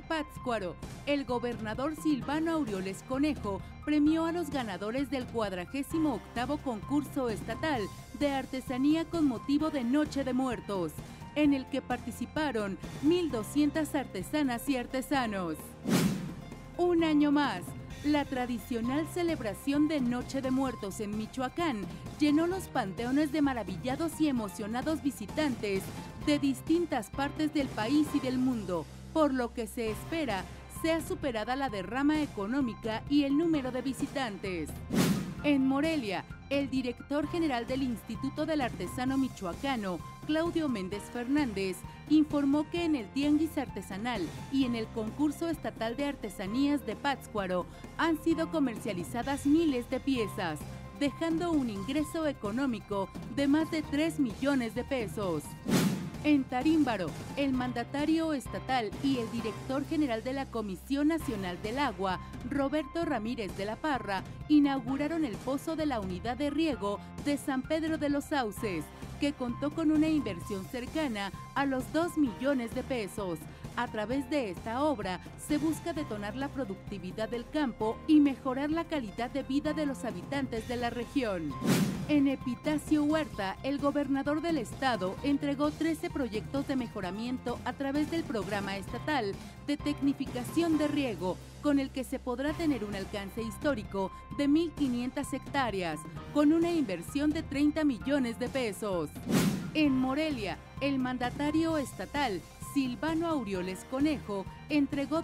Pátzcuaro, el gobernador Silvano Aureoles Conejo premió a los ganadores del 48º concurso estatal de artesanía con motivo de Noche de Muertos, en el que participaron 1,200 artesanas y artesanos. Un año más, la tradicional celebración de Noche de Muertos en Michoacán llenó los panteones de maravillados y emocionados visitantes de distintas partes del país y del mundo, por lo que se espera sea superada la derrama económica y el número de visitantes. En Morelia, el director general del Instituto del Artesano Michoacano, Claudio Méndez Fernández, informó que en el Tianguis Artesanal y en el Concurso Estatal de Artesanías de Pátzcuaro han sido comercializadas miles de piezas, dejando un ingreso económico de más de 3 millones de pesos. En Tarímbaro, el mandatario estatal y el director general de la Comisión Nacional del Agua, Roberto Ramírez de la Parra, inauguraron el pozo de la unidad de riego de San Pedro de los Sauces, que contó con una inversión cercana a los 2 millones de pesos. A través de esta obra se busca detonar la productividad del campo y mejorar la calidad de vida de los habitantes de la región. En Epitacio Huerta, el gobernador del estado entregó 13 proyectos de mejoramiento a través del programa estatal de tecnificación de riego, con el que se podrá tener un alcance histórico de 1,500 hectáreas, con una inversión de 30 millones de pesos. En Morelia, el mandatario estatal Silvano Aureoles Conejo entregó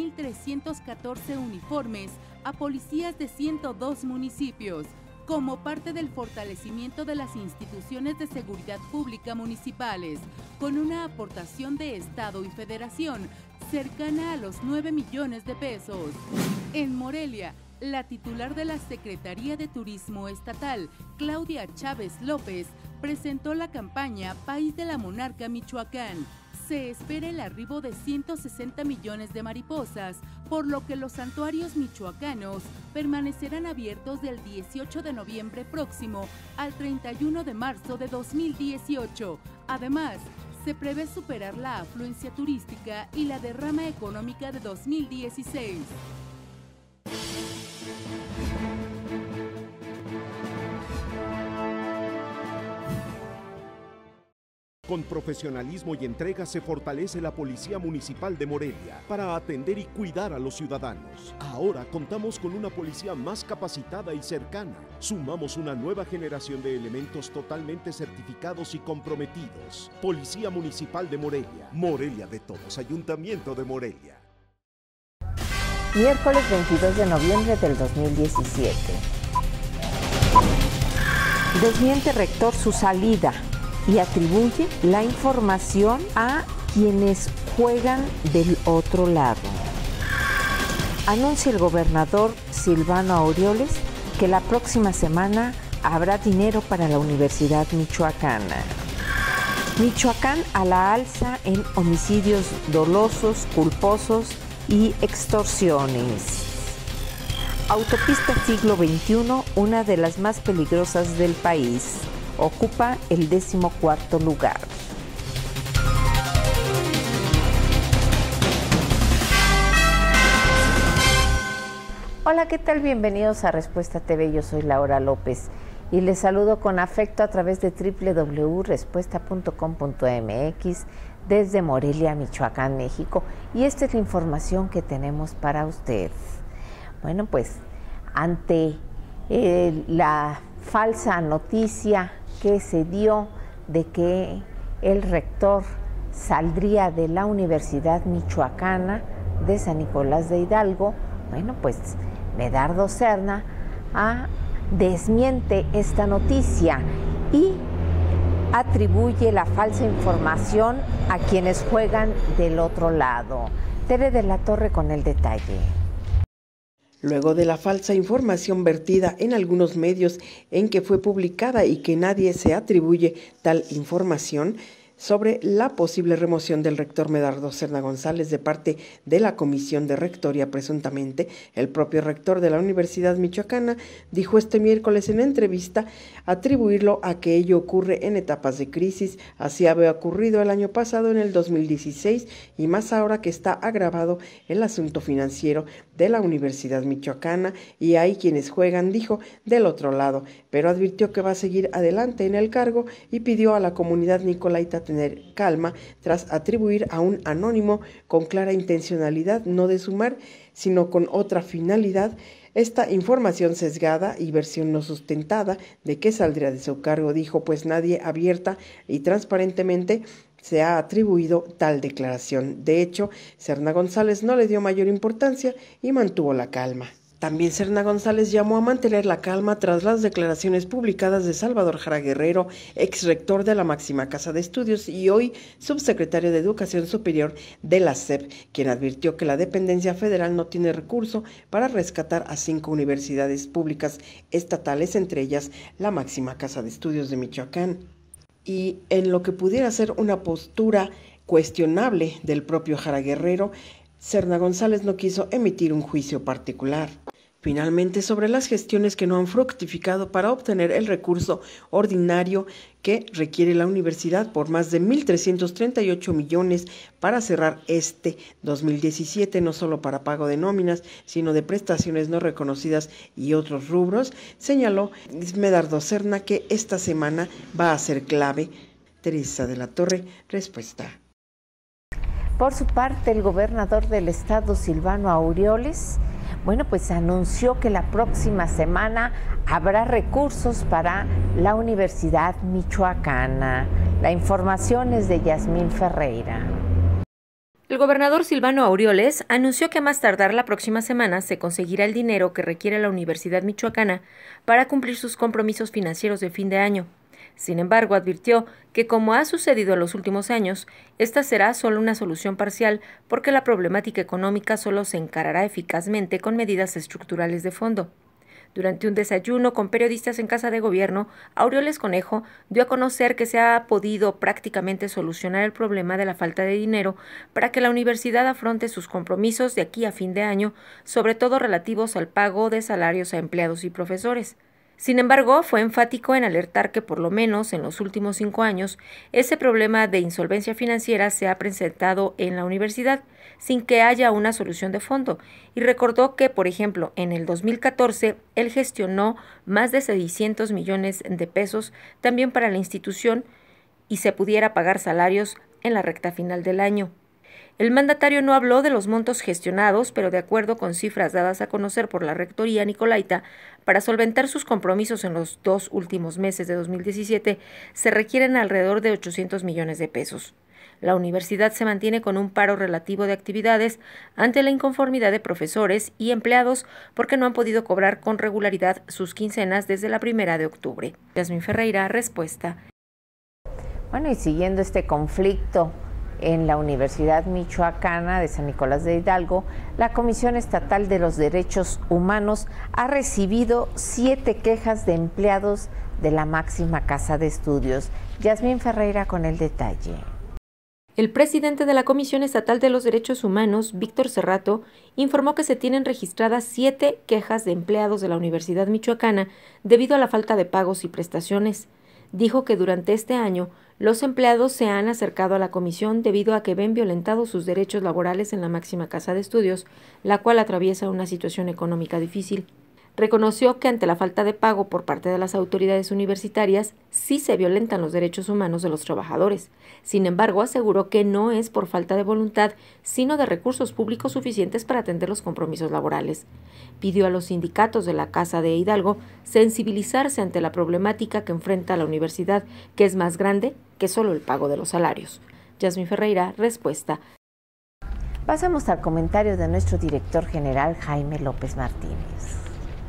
2,314 uniformes a policías de 102 municipios, como parte del fortalecimiento de las instituciones de seguridad pública municipales, con una aportación de Estado y Federación cercana a los 9 millones de pesos. En Morelia, la titular de la Secretaría de Turismo Estatal, Claudia Chávez López, presentó la campaña País de la Monarca Michoacán. Se espera el arribo de 160 millones de mariposas, por lo que los santuarios michoacanos permanecerán abiertos del 18 de noviembre próximo al 31 de marzo de 2018. Además, se prevé superar la afluencia turística y la derrama económica de 2016. Con profesionalismo y entrega se fortalece la Policía Municipal de Morelia para atender y cuidar a los ciudadanos. Ahora contamos con una policía más capacitada y cercana. Sumamos una nueva generación de elementos totalmente certificados y comprometidos. Policía Municipal de Morelia. Morelia de todos. Ayuntamiento de Morelia. Miércoles 22 de noviembre del 2017. Desmiente rector su salida y atribuye la información a quienes juegan del otro lado. Anuncia el gobernador Silvano Aureoles que la próxima semana habrá dinero para la Universidad Michoacana. Michoacán a la alza en homicidios dolosos, culposos y extorsiones. Autopista Siglo XXI, una de las más peligrosas del país, ocupa el 14º lugar. Hola, ¿qué tal? Bienvenidos a Respuesta TV. Yo soy Laura López y les saludo con afecto a través de www.respuesta.com.mx desde Morelia, Michoacán, México. Y esta es la información que tenemos para usted. Bueno, pues ante la falsa noticia que se dio de que el rector saldría de la Universidad Michoacana de San Nicolás de Hidalgo, bueno, pues Medardo Serna desmiente esta noticia y atribuye la falsa información a quienes juegan del otro lado. Tere de la Torre con el detalle. Luego de la falsa información vertida en algunos medios en que fue publicada y que nadie se atribuye tal información, sobre la posible remoción del rector Medardo Serna González de parte de la Comisión de Rectoría. Presuntamente, el propio rector de la Universidad Michoacana dijo este miércoles en entrevista atribuirlo a que ello ocurre en etapas de crisis. Así había ocurrido el año pasado, en el 2016, y más ahora que está agravado el asunto financiero de la Universidad Michoacana, y hay quienes juegan, dijo, del otro lado, pero advirtió que va a seguir adelante en el cargo y pidió a la comunidad nicolaita tener calma tras atribuir a un anónimo con clara intencionalidad no de sumar, sino con otra finalidad, esta información sesgada y versión no sustentada de que saldría de su cargo, dijo, pues nadie abierta y transparentemente se ha atribuido tal declaración. De hecho, Serna González no le dio mayor importancia y mantuvo la calma. También Serna González llamó a mantener la calma tras las declaraciones publicadas de Salvador Jara Guerrero, ex rector de la máxima casa de estudios y hoy subsecretario de Educación Superior de la SEP, quien advirtió que la dependencia federal no tiene recurso para rescatar a 5 universidades públicas estatales, entre ellas la máxima casa de estudios de Michoacán. Y en lo que pudiera ser una postura cuestionable del propio Jara Guerrero, Serna González no quiso emitir un juicio particular. Finalmente, sobre las gestiones que no han fructificado para obtener el recurso ordinario que requiere la universidad por más de 1.338 millones para cerrar este 2017, no solo para pago de nóminas, sino de prestaciones no reconocidas y otros rubros, señaló Medardo Serna que esta semana va a ser clave. Teresa de la Torre, respuesta. Por su parte, el gobernador del estado, Silvano Aureoles, pues anunció que la próxima semana habrá recursos para la Universidad Michoacana. La información es de Yasmín Ferreira. El gobernador Silvano Aureoles anunció que a más tardar la próxima semana se conseguirá el dinero que requiere la Universidad Michoacana para cumplir sus compromisos financieros de fin de año. Sin embargo, advirtió que, como ha sucedido en los últimos años, esta será solo una solución parcial porque la problemática económica solo se encarará eficazmente con medidas estructurales de fondo. Durante un desayuno con periodistas en Casa de Gobierno, Aureoles Conejo dio a conocer que se ha podido prácticamente solucionar el problema de la falta de dinero para que la universidad afronte sus compromisos de aquí a fin de año, sobre todo relativos al pago de salarios a empleados y profesores. Sin embargo, fue enfático en alertar que por lo menos en los últimos 5 años ese problema de insolvencia financiera se ha presentado en la universidad sin que haya una solución de fondo, y recordó que, por ejemplo, en el 2014 él gestionó más de 600 millones de pesos también para la institución y se pudiera pagar salarios en la recta final del año. El mandatario no habló de los montos gestionados, pero de acuerdo con cifras dadas a conocer por la Rectoría nicolaita, para solventar sus compromisos en los 2 últimos meses de 2017, se requieren alrededor de 800 millones de pesos. La universidad se mantiene con un paro relativo de actividades ante la inconformidad de profesores y empleados porque no han podido cobrar con regularidad sus quincenas desde la 1 de octubre. Yasmín Ferreira, respuesta. Y siguiendo este conflicto en la Universidad Michoacana de San Nicolás de Hidalgo, la Comisión Estatal de los Derechos Humanos ha recibido 7 quejas de empleados de la máxima casa de estudios. Yasmín Ferreira con el detalle. El presidente de la Comisión Estatal de los Derechos Humanos, Víctor Cerrato, informó que se tienen registradas 7 quejas de empleados de la Universidad Michoacana debido a la falta de pagos y prestaciones. Dijo que durante este año los empleados se han acercado a la comisión debido a que ven violentados sus derechos laborales en la máxima casa de estudios, la cual atraviesa una situación económica difícil. Reconoció que ante la falta de pago por parte de las autoridades universitarias sí se violentan los derechos humanos de los trabajadores. Sin embargo, aseguró que no es por falta de voluntad, sino de recursos públicos suficientes para atender los compromisos laborales. Pidió a los sindicatos de la Casa de Hidalgo sensibilizarse ante la problemática que enfrenta la universidad, que es más grande que solo el pago de los salarios. Yasmín Ferreira, respuesta. Pasamos al comentario de nuestro director general, Jaime López Martínez.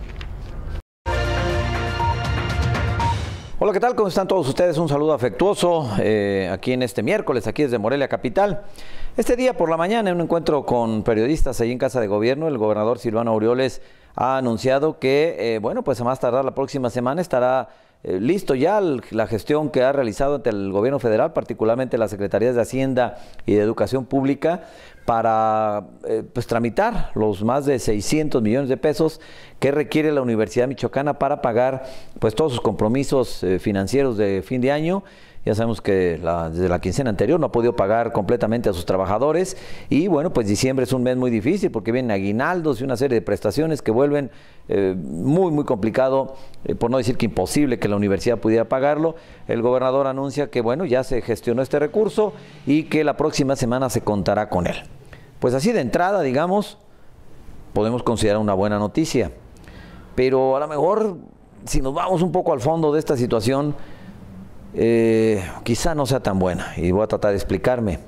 Hola, ¿qué tal? ¿Cómo están todos ustedes? Un saludo afectuoso aquí en este miércoles, aquí desde Morelia Capital. Este día por la mañana, en un encuentro con periodistas ahí en Casa de Gobierno, el gobernador Silvano Aureoles ha anunciado que, pues a más tardar la próxima semana estará listo ya la gestión que ha realizado ante el gobierno federal, particularmente las Secretarías de Hacienda y de Educación Pública, para pues tramitar los más de 600 millones de pesos que requiere la Universidad Michoacana para pagar pues todos sus compromisos financieros de fin de año. Ya sabemos que desde la quincena anterior no ha podido pagar completamente a sus trabajadores y bueno, pues diciembre es un mes muy difícil porque vienen aguinaldos y una serie de prestaciones que vuelven muy complicado, por no decir que imposible que la universidad pudiera pagarlo. El gobernador anuncia que bueno, ya se gestionó este recurso y que la próxima semana se contará con él. Pues así de entrada, digamos, podemos considerar una buena noticia, pero a lo mejor si nos vamos un poco al fondo de esta situación, quizá no sea tan buena y voy a tratar de explicarme.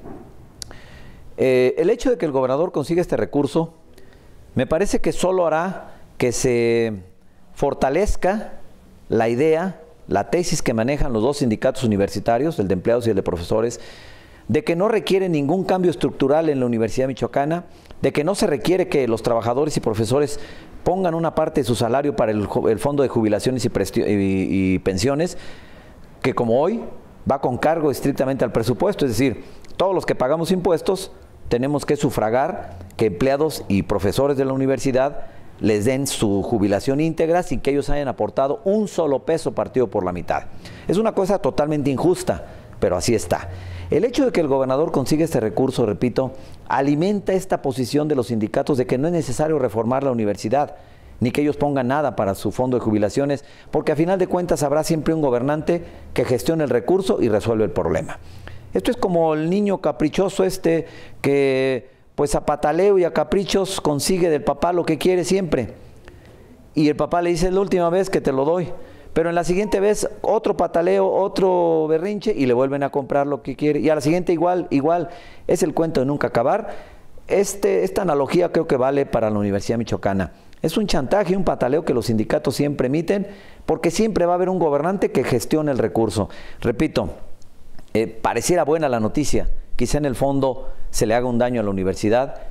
El hecho de que el gobernador consiga este recurso me parece que solo hará que se fortalezca la idea, la tesis que manejan los dos sindicatos universitarios, el de empleados y el de profesores, de que no requiere ningún cambio estructural en la Universidad Michoacana, de que no se requiere que los trabajadores y profesores pongan una parte de su salario para el fondo de jubilaciones y pensiones, que como hoy va con cargo estrictamente al presupuesto, es decir, todos los que pagamos impuestos tenemos que sufragar que empleados y profesores de la universidad les den su jubilación íntegra sin que ellos hayan aportado un solo peso partido por la mitad. Es una cosa totalmente injusta, pero así está. El hecho de que el gobernador consiga este recurso, repito, alimenta esta posición de los sindicatos de que no es necesario reformar la universidad, ni que ellos pongan nada para su fondo de jubilaciones, porque a final de cuentas habrá siempre un gobernante que gestione el recurso y resuelve el problema. Esto es como el niño caprichoso que pues a pataleo y a caprichos consigue del papá lo que quiere siempre. Y el papá le dice, es la última vez que te lo doy, pero en la siguiente vez otro pataleo, otro berrinche y le vuelven a comprar lo que quiere. Y a la siguiente igual, es el cuento de nunca acabar. Esta analogía creo que vale para la Universidad Michoacana. Es un chantaje, un pataleo que los sindicatos siempre emiten, porque siempre va a haber un gobernante que gestione el recurso. Repito, pareciera buena la noticia, quizá en el fondo se le haga un daño a la universidad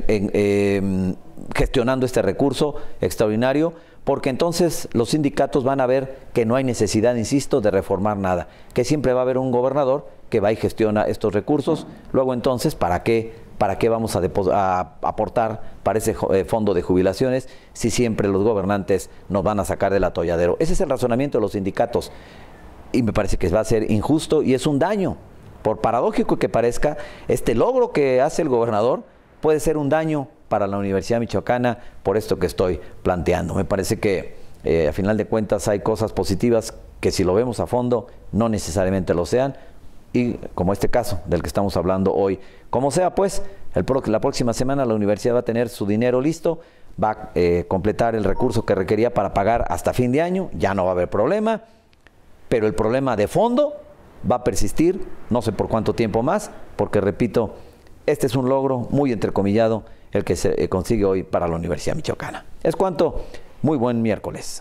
gestionando este recurso extraordinario, porque entonces los sindicatos van a ver que no hay necesidad, insisto, de reformar nada, que siempre va a haber un gobernador que va y gestiona estos recursos. Luego entonces, ¿para qué vamos a aportar para ese fondo de jubilaciones si siempre los gobernantes nos van a sacar del atolladero? Ese es el razonamiento de los sindicatos y me parece que va a ser injusto y es un daño. Por paradójico que parezca, este logro que hace el gobernador puede ser un daño para la Universidad Michoacana por esto que estoy planteando. Me parece que a final de cuentas hay cosas positivas que si lo vemos a fondo no necesariamente lo sean, y como este caso del que estamos hablando hoy. Como sea, pues, la próxima semana la universidad va a tener su dinero listo, va a completar el recurso que requería para pagar hasta fin de año, ya no va a haber problema, pero el problema de fondo va a persistir, no sé por cuánto tiempo más, porque repito, este es un logro muy entrecomillado el que se consigue hoy para la Universidad Michoacana. Es cuanto, muy buen miércoles.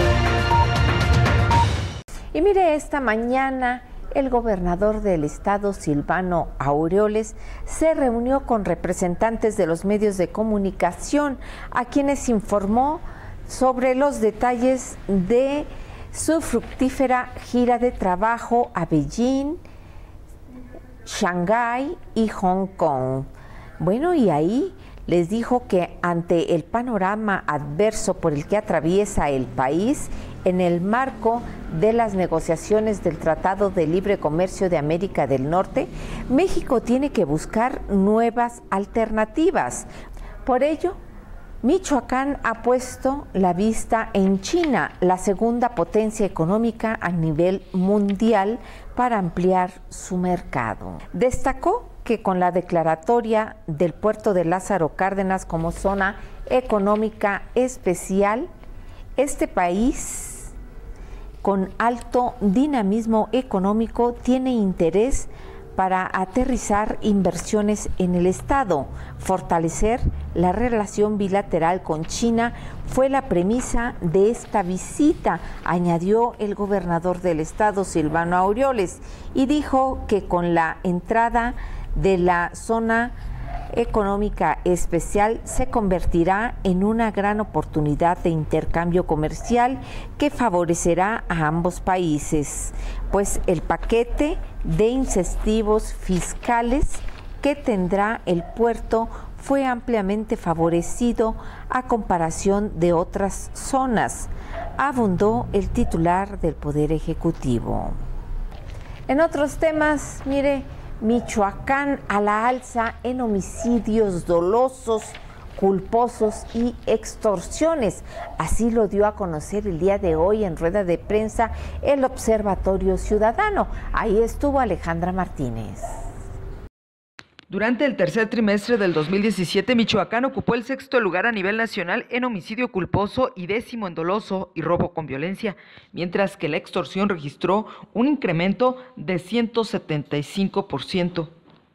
Y mire, esta mañana el gobernador del estado, Silvano Aureoles, se reunió con representantes de los medios de comunicación, a quienes informó sobre los detalles de su fructífera gira de trabajo a Beijing, Shanghái y Hong Kong. Bueno, y ahí les dijo que ante el panorama adverso por el que atraviesa el país, en el marco de las negociaciones del Tratado de Libre Comercio de América del Norte, México tiene que buscar nuevas alternativas. Por ello, Michoacán ha puesto la vista en China, la segunda potencia económica a nivel mundial, para ampliar su mercado. Destacó que con la declaratoria del puerto de Lázaro Cárdenas como zona económica especial, este país con alto dinamismo económico tiene interés para aterrizar inversiones en el estado. Fortalecer la relación bilateral con China fue la premisa de esta visita, añadió el gobernador del estado, Silvano Aureoles, y dijo que con la entrada de la zona económica especial se convertirá en una gran oportunidad de intercambio comercial que favorecerá a ambos países, pues el paquete de incentivos fiscales que tendrá el puerto fue ampliamente favorecido a comparación de otras zonas, abundó el titular del Poder Ejecutivo. En otros temas, mire, Michoacán a la alza en homicidios dolosos, culposos y extorsiones. Así lo dio a conocer el día de hoy en rueda de prensa el Observatorio Ciudadano. Ahí estuvo Alejandra Martínez. Durante el tercer trimestre del 2017, Michoacán ocupó el 6º lugar a nivel nacional en homicidio culposo y 10º en doloso y robo con violencia, mientras que la extorsión registró un incremento de 175%.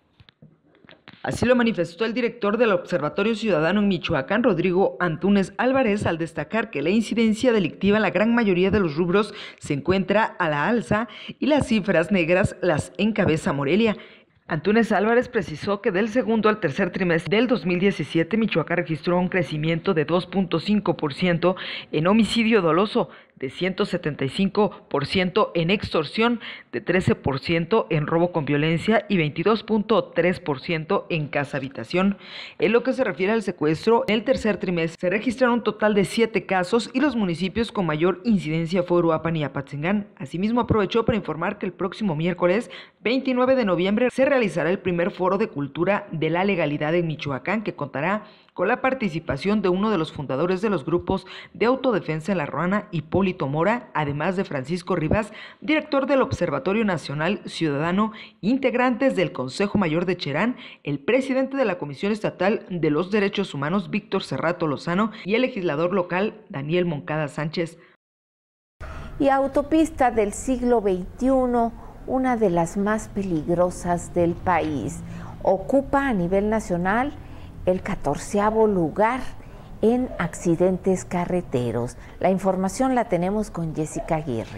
Así lo manifestó el director del Observatorio Ciudadano en Michoacán, Rodrigo Antúnez Álvarez, al destacar que la incidencia delictiva en la gran mayoría de los rubros se encuentra a la alza y las cifras negras las encabeza Morelia. Antúnez Álvarez precisó que del segundo al tercer trimestre del 2017, Michoacán registró un crecimiento de 2.5% en homicidio doloso, de 175% en extorsión, de 13% en robo con violencia y 22.3% en casa habitación. En lo que se refiere al secuestro, en el tercer trimestre se registraron un total de 7 casos y los municipios con mayor incidencia fue Uruapan y Apatzingán. Asimismo, aprovechó para informar que el próximo miércoles 29 de noviembre se realizará el primer foro de cultura de la legalidad en Michoacán, que contará con la participación de uno de los fundadores de los grupos de autodefensa en La Ruana, Hipólito Mora, además de Francisco Rivas, director del Observatorio Nacional Ciudadano, integrantes del Consejo Mayor de Cherán, el presidente de la Comisión Estatal de los Derechos Humanos, Víctor Cerrato Lozano, y el legislador local, Daniel Moncada Sánchez. Y autopista del siglo XXI, una de las más peligrosas del país, ocupa a nivel nacional el 14º lugar en accidentes carreteros. La información la tenemos con Jessica Aguirre.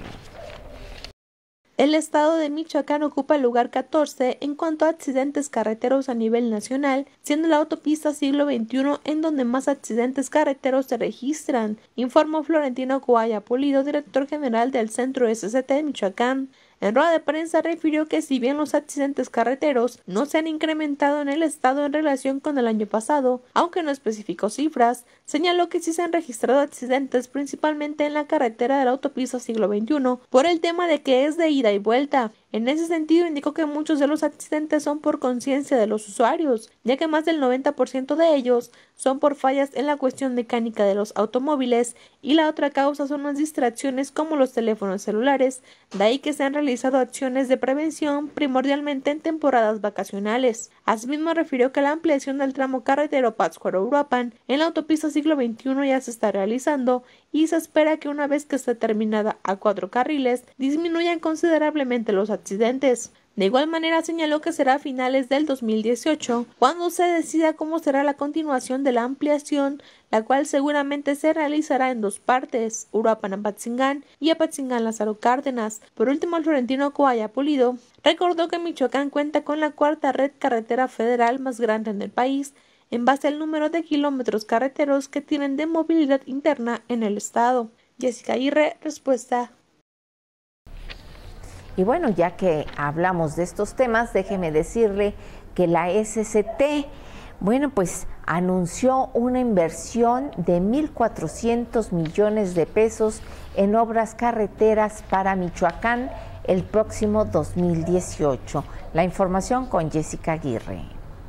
El estado de Michoacán ocupa el lugar 14 en cuanto a accidentes carreteros a nivel nacional, siendo la autopista siglo XXI en donde más accidentes carreteros se registran, informó Florentino Coaya Pulido, director general del Centro SCT de Michoacán. En rueda de prensa refirió que si bien los accidentes carreteros no se han incrementado en el estado en relación con el año pasado, aunque no especificó cifras, señaló que sí se han registrado accidentes principalmente en la carretera de la autopista siglo XXI por el tema de que es de ida y vuelta. En ese sentido, indicó que muchos de los accidentes son por conciencia de los usuarios, ya que más del 90% de ellos son por fallas en la cuestión mecánica de los automóviles y la otra causa son las distracciones como los teléfonos celulares, de ahí que se han realizado acciones de prevención primordialmente en temporadas vacacionales. Asimismo, refirió que la ampliación del tramo carretero Pátzcuaro-Uruapan en la autopista siglo XXI ya se está realizando y se espera que una vez que esté terminada a 4 carriles disminuyan considerablemente los accidentes. De igual manera señaló que será a finales del 2018 cuando se decida cómo será la continuación de la ampliación, la cual seguramente se realizará en 2 partes, Uruapan-Apatzingán y Apatzingán-Lázaro Cárdenas. Por último, el Florentino Coaya Pulido recordó que Michoacán cuenta con la 4ª red carretera federal más grande en el país, en base al número de kilómetros carreteros que tienen de movilidad interna en el estado. Jessica Aguirre, respuesta. Y bueno, ya que hablamos de estos temas, déjeme decirle que la SCT, bueno, pues anunció una inversión de 1.400 millones de pesos en obras carreteras para Michoacán el próximo 2018. La información con Jessica Aguirre.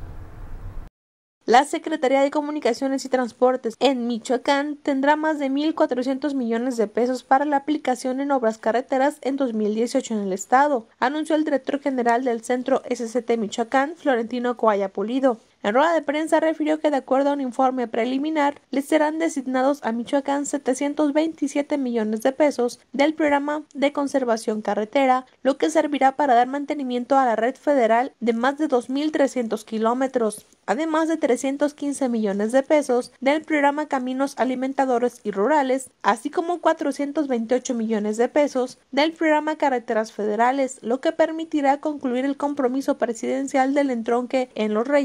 La Secretaría de Comunicaciones y Transportes en Michoacán tendrá más de 1.400 millones de pesos para la aplicación en obras carreteras en 2018 en el estado, anunció el director general del Centro SCT Michoacán, Florentino Coaya Pulido. En rueda de prensa refirió que de acuerdo a un informe preliminar, les serán designados a Michoacán 727 millones de pesos del programa de conservación carretera, lo que servirá para dar mantenimiento a la red federal de más de 2.300 kilómetros, además de 315 millones de pesos del programa Caminos Alimentadores y Rurales, así como 428 millones de pesos del programa Carreteras Federales, lo que permitirá concluir el compromiso presidencial del entronque en Los Reyes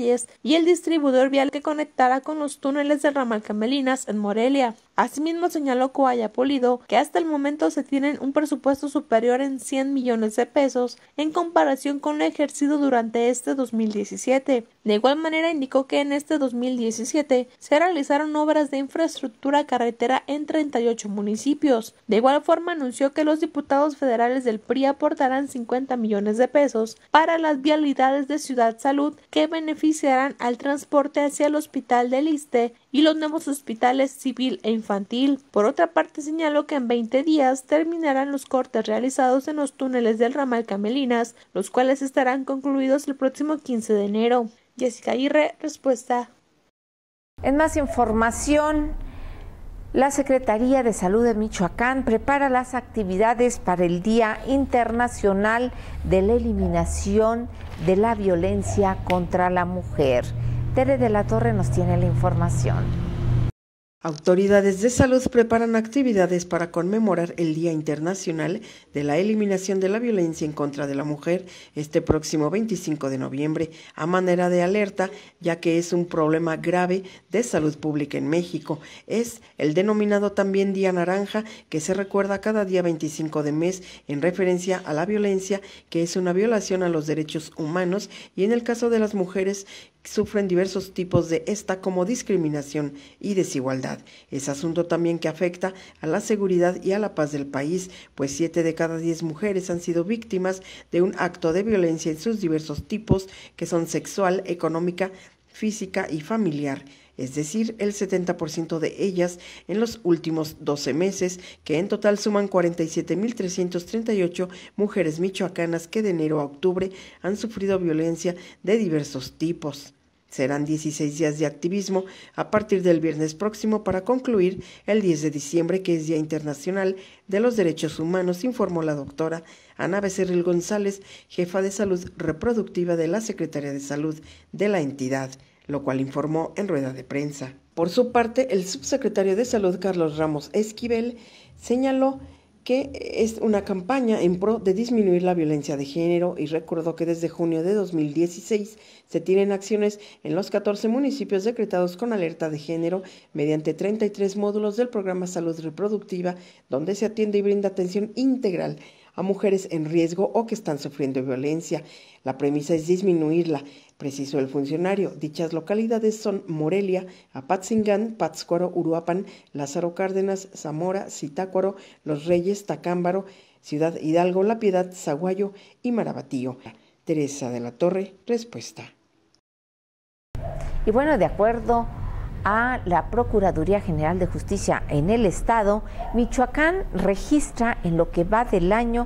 y el distribuidor vial que conectará con los túneles del ramal Camelinas en Morelia. Asimismo, señaló Coaya Polido que hasta el momento se tienen un presupuesto superior en 100 millones de pesos en comparación con lo ejercido durante este 2017. De igual manera, indicó que en este 2017 se realizaron obras de infraestructura carretera en 38 municipios. De igual forma, anunció que los diputados federales del PRI aportarán 50 millones de pesos para las vialidades de Ciudad Salud que beneficiarán al transporte hacia el Hospital del Iste y los nuevos hospitales civil e infantil. Por otra parte, señaló que en 20 días terminarán los cortes realizados en los túneles del ramal Camelinas, los cuales estarán concluidos el próximo 15 de enero. Jessica Aguirre, Respuesta. En más información, la Secretaría de Salud de Michoacán prepara las actividades para el Día Internacional de la Eliminación de la Violencia contra la Mujer. Tere de la Torre nos tiene la información. Autoridades de salud preparan actividades para conmemorar el Día Internacional de la Eliminación de la Violencia en contra de la Mujer este próximo 25 de noviembre, a manera de alerta, ya que es un problema grave de salud pública en México. Es el denominado también Día Naranja, que se recuerda cada día 25 de mes en referencia a la violencia, que es una violación a los derechos humanos, y en el caso de las mujeres sufren diversos tipos de esta como discriminación y desigualdad. Es asunto también que afecta a la seguridad y a la paz del país, pues 7 de cada 10 mujeres han sido víctimas de un acto de violencia en sus diversos tipos, que son sexual, económica, física y familiar. Es decir, el 70% de ellas en los últimos 12 meses, que en total suman 47.338 mujeres michoacanas que de enero a octubre han sufrido violencia de diversos tipos. Serán 16 días de activismo a partir del viernes próximo para concluir el 10 de diciembre, que es Día Internacional de los Derechos Humanos, informó la doctora Ana Becerril González, jefa de Salud Reproductiva de la Secretaría de Salud de la entidad, lo cual informó en rueda de prensa. Por su parte, el subsecretario de Salud, Carlos Ramos Esquivel, señaló que es una campaña en pro de disminuir la violencia de género y recordó que desde junio de 2016 se tienen acciones en los 14 municipios decretados con alerta de género mediante 33 módulos del programa Salud Reproductiva, donde se atiende y brinda atención integral a mujeres en riesgo o que están sufriendo violencia. La premisa es disminuirla, precisó el funcionario. Dichas localidades son Morelia, Apatzingán, Pátzcuaro, Uruapan, Lázaro Cárdenas, Zamora, Zitácuaro, Los Reyes, Tacámbaro, Ciudad Hidalgo, La Piedad, Zaguayo y Marabatío. Teresa de la Torre, Respuesta. Y bueno, de acuerdo a la Procuraduría General de Justicia en el Estado, Michoacán registra en lo que va del año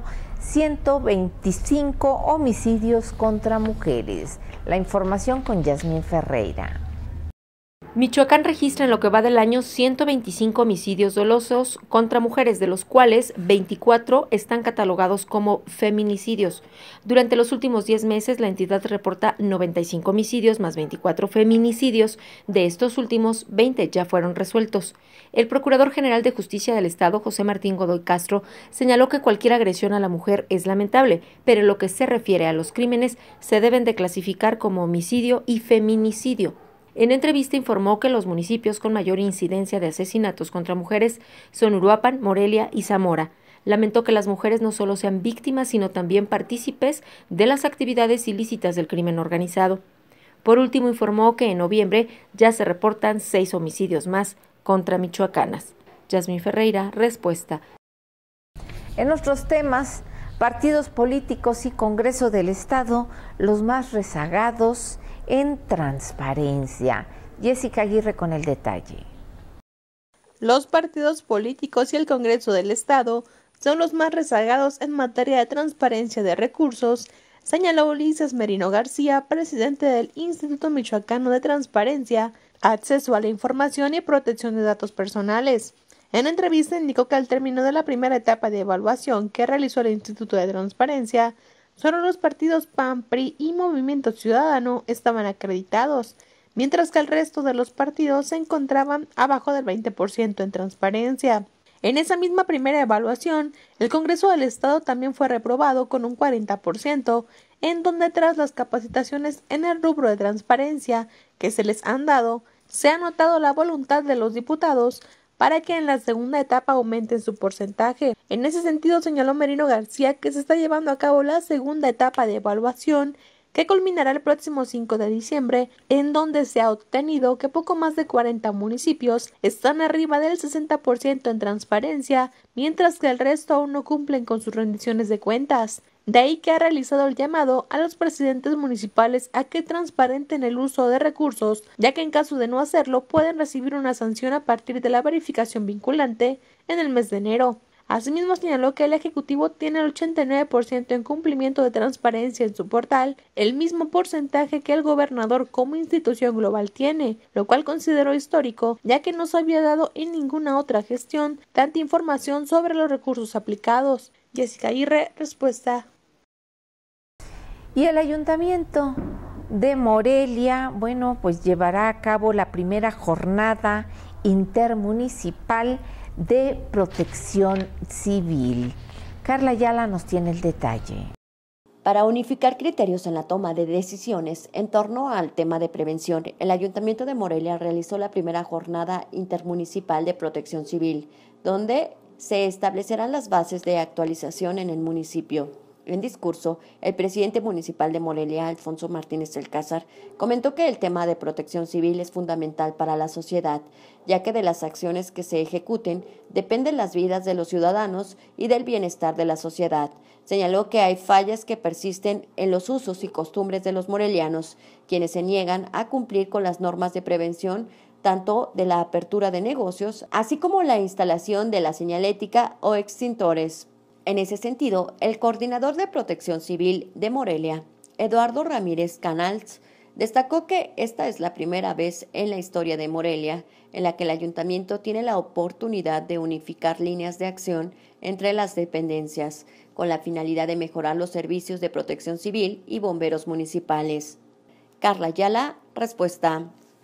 125 homicidios contra mujeres. La información con Yasmín Ferreira. Michoacán registra en lo que va del año 125 homicidios dolosos contra mujeres, de los cuales 24 están catalogados como feminicidios. Durante los últimos 10 meses, la entidad reporta 95 homicidios más 24 feminicidios. De estos últimos, 20 ya fueron resueltos. El Procurador General de Justicia del Estado, José Martín Godoy Castro, señaló que cualquier agresión a la mujer es lamentable, pero en lo que se refiere a los crímenes, se deben de clasificar como homicidio y feminicidio. En entrevista informó que los municipios con mayor incidencia de asesinatos contra mujeres son Uruapan, Morelia y Zamora. Lamentó que las mujeres no solo sean víctimas, sino también partícipes de las actividades ilícitas del crimen organizado. Por último, informó que en noviembre ya se reportan 6 homicidios más contra michoacanas. Yasmín Ferreira, Respuesta. En otros temas, partidos políticos y Congreso del Estado, los más rezagados en transparencia. Jessica Aguirre con el detalle. Los partidos políticos y el Congreso del Estado son los más rezagados en materia de transparencia de recursos, señaló Ulises Merino García, presidente del Instituto Michoacano de Transparencia, Acceso a la Información y Protección de Datos Personales. En entrevista indicó que al término de la primera etapa de evaluación que realizó el Instituto de Transparencia, solo los partidos PAN, PRI y Movimiento Ciudadano estaban acreditados, mientras que el resto de los partidos se encontraban abajo del 20% en transparencia. En esa misma primera evaluación, el Congreso del Estado también fue reprobado con un 40%, en donde tras las capacitaciones en el rubro de transparencia que se les han dado, se ha notado la voluntad de los diputados para que en la segunda etapa aumenten su porcentaje. En ese sentido, señaló Merino García que se está llevando a cabo la segunda etapa de evaluación que culminará el próximo 5 de diciembre, en donde se ha obtenido que poco más de 40 municipios están arriba del 60% en transparencia, mientras que el resto aún no cumplen con sus rendiciones de cuentas. De ahí que ha realizado el llamado a los presidentes municipales a que transparenten el uso de recursos, ya que en caso de no hacerlo pueden recibir una sanción a partir de la verificación vinculante en el mes de enero. Asimismo señaló que el Ejecutivo tiene el 89% en cumplimiento de transparencia en su portal, el mismo porcentaje que el gobernador como institución global tiene, lo cual consideró histórico, ya que no se había dado en ninguna otra gestión tanta información sobre los recursos aplicados. Jessica Aguirre, respuesta. Y el Ayuntamiento de Morelia, bueno, pues llevará a cabo la primera jornada intermunicipal de protección civil. Carla Ayala nos tiene el detalle. Para unificar criterios en la toma de decisiones en torno al tema de prevención, el Ayuntamiento de Morelia realizó la primera jornada intermunicipal de protección civil, donde se establecerán las bases de actualización en el municipio. En discurso, el presidente municipal de Morelia, Alfonso Martínez Alcázar, comentó que el tema de protección civil es fundamental para la sociedad, ya que de las acciones que se ejecuten dependen las vidas de los ciudadanos y del bienestar de la sociedad. Señaló que hay fallas que persisten en los usos y costumbres de los morelianos, quienes se niegan a cumplir con las normas de prevención, tanto de la apertura de negocios, así como la instalación de la señalética o extintores. En ese sentido, el coordinador de Protección Civil de Morelia, Eduardo Ramírez Canals, destacó que esta es la primera vez en la historia de Morelia en la que el ayuntamiento tiene la oportunidad de unificar líneas de acción entre las dependencias, con la finalidad de mejorar los servicios de protección civil y bomberos municipales. Carla Ayala, respuesta.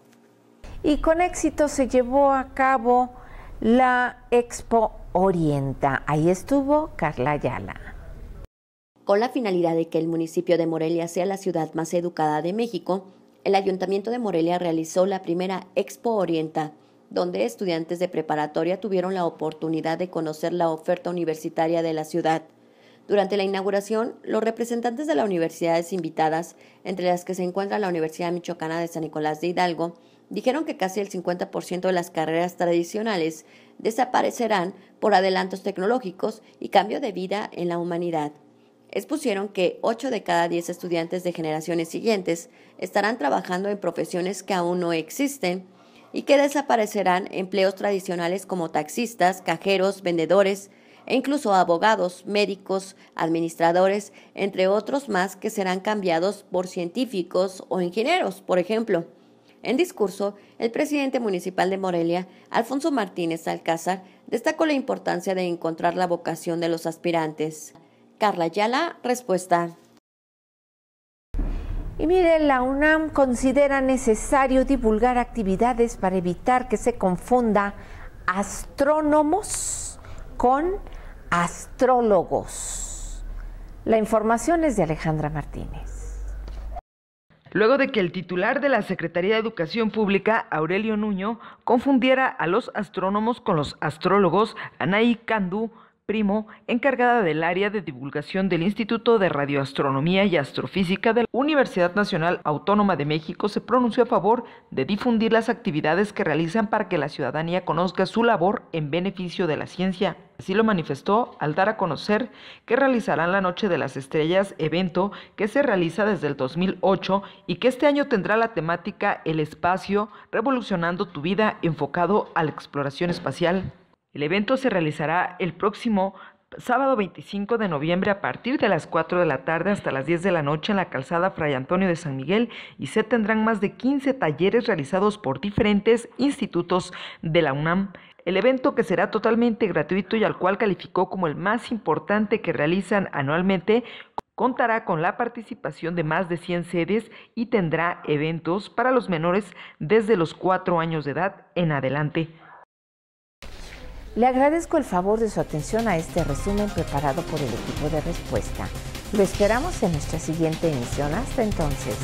Y con éxito se llevó a cabo la Expo Orienta. Ahí estuvo Carla Ayala. Con la finalidad de que el municipio de Morelia sea la ciudad más educada de México, el Ayuntamiento de Morelia realizó la primera Expo Orienta, donde estudiantes de preparatoria tuvieron la oportunidad de conocer la oferta universitaria de la ciudad. Durante la inauguración, los representantes de las universidades invitadas, entre las que se encuentra la Universidad Michoacana de San Nicolás de Hidalgo, dijeron que casi el 50% de las carreras tradicionales desaparecerán por adelantos tecnológicos y cambio de vida en la humanidad. Expusieron que 8 de cada 10 estudiantes de generaciones siguientes estarán trabajando en profesiones que aún no existen y que desaparecerán empleos tradicionales como taxistas, cajeros, vendedores e incluso abogados, médicos, administradores, entre otros más que serán cambiados por científicos o ingenieros, por ejemplo. En discurso, el presidente municipal de Morelia, Alfonso Martínez Alcázar, destacó la importancia de encontrar la vocación de los aspirantes. Carla Ayala, respuesta. Y mire, la UNAM considera necesario divulgar actividades para evitar que se confunda astrónomos con astrólogos. La información es de Alejandra Martínez. Luego de que el titular de la Secretaría de Educación Pública, Aurelio Nuño, confundiera a los astrónomos con los astrólogos, Anaí Candú Primo, encargada del área de divulgación del Instituto de Radioastronomía y Astrofísica de la Universidad Nacional Autónoma de México, se pronunció a favor de difundir las actividades que realizan para que la ciudadanía conozca su labor en beneficio de la ciencia. Así lo manifestó al dar a conocer que realizarán la Noche de las Estrellas, evento que se realiza desde el 2008 y que este año tendrá la temática El espacio, revolucionando tu vida, enfocado a la exploración espacial. El evento se realizará el próximo sábado 25 de noviembre a partir de las 4 de la tarde hasta las 10 de la noche en la calzada Fray Antonio de San Miguel y se tendrán más de 15 talleres realizados por diferentes institutos de la UNAM. El evento, que será totalmente gratuito y al cual calificó como el más importante que realizan anualmente, contará con la participación de más de 100 sedes y tendrá eventos para los menores desde los 4 años de edad en adelante. Le agradezco el favor de su atención a este resumen preparado por el equipo de Respuesta. Lo esperamos en nuestra siguiente emisión. Hasta entonces.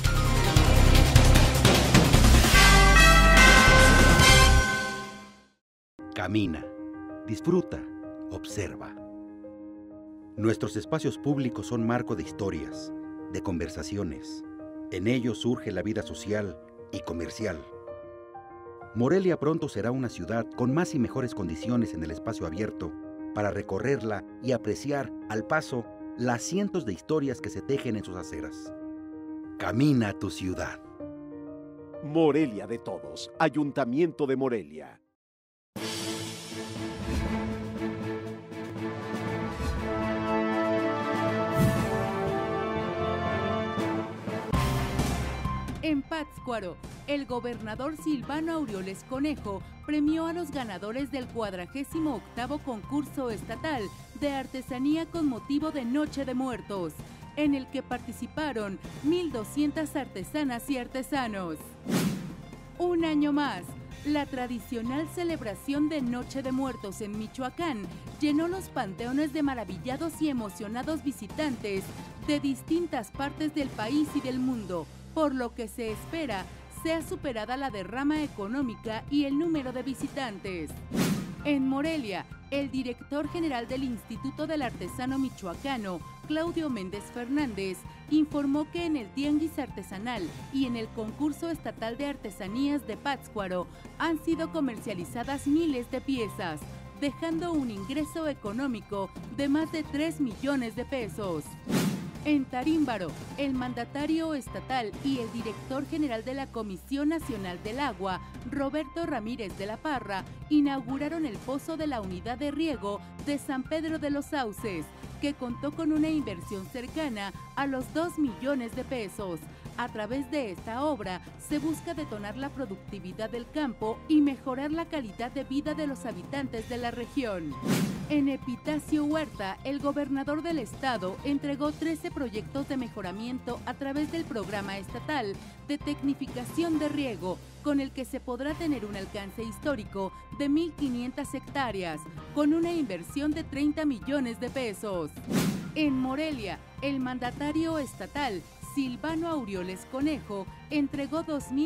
Camina, disfruta, observa. Nuestros espacios públicos son marco de historias, de conversaciones. En ellos surge la vida social y comercial. Morelia pronto será una ciudad con más y mejores condiciones en el espacio abierto para recorrerla y apreciar al paso las cientos de historias que se tejen en sus aceras. Camina a tu ciudad. Morelia de todos, Ayuntamiento de Morelia. En Pátzcuaro, el gobernador Silvano Aureoles Conejo premió a los ganadores del 48º concurso estatal de artesanía con motivo de Noche de Muertos, en el que participaron 1,200 artesanas y artesanos. Un año más, la tradicional celebración de Noche de Muertos en Michoacán llenó los panteones de maravillados y emocionados visitantes de distintas partes del país y del mundo, por lo que se espera sea superada la derrama económica y el número de visitantes. En Morelia, el director general del Instituto del Artesano Michoacano, Claudio Méndez Fernández, informó que en el Tianguis Artesanal y en el Concurso Estatal de Artesanías de Pátzcuaro han sido comercializadas miles de piezas, dejando un ingreso económico de más de 3 millones de pesos. En Tarímbaro, el mandatario estatal y el director general de la Comisión Nacional del Agua, Roberto Ramírez de la Parra, inauguraron el pozo de la unidad de riego de San Pedro de los Sauces, que contó con una inversión cercana a los 2 millones de pesos. A través de esta obra se busca detonar la productividad del campo y mejorar la calidad de vida de los habitantes de la región. En Epitacio Huerta, el gobernador del estado entregó 13 proyectos de mejoramiento a través del programa estatal de tecnificación de riego, con el que se podrá tener un alcance histórico de 1,500 hectáreas, con una inversión de 30 millones de pesos. En Morelia, el mandatario estatal Silvano Aureoles Conejo entregó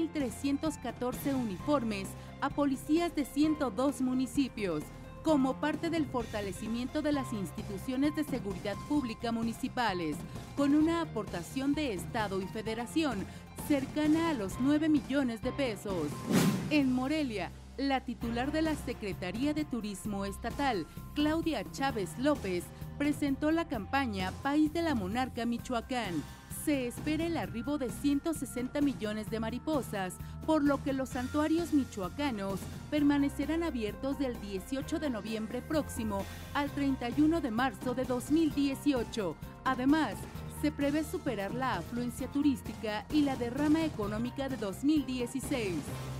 2,314 uniformes a policías de 102 municipios, como parte del fortalecimiento de las instituciones de seguridad pública municipales, con una aportación de Estado y Federación cercana a los 9 millones de pesos. En Morelia, la titular de la Secretaría de Turismo Estatal, Claudia Chávez López, presentó la campaña País de la Monarca Michoacán. Se espera el arribo de 160 millones de mariposas, por lo que los santuarios michoacanos permanecerán abiertos del 18 de noviembre próximo al 31 de marzo de 2018. Además, se prevé superar la afluencia turística y la derrama económica de 2016.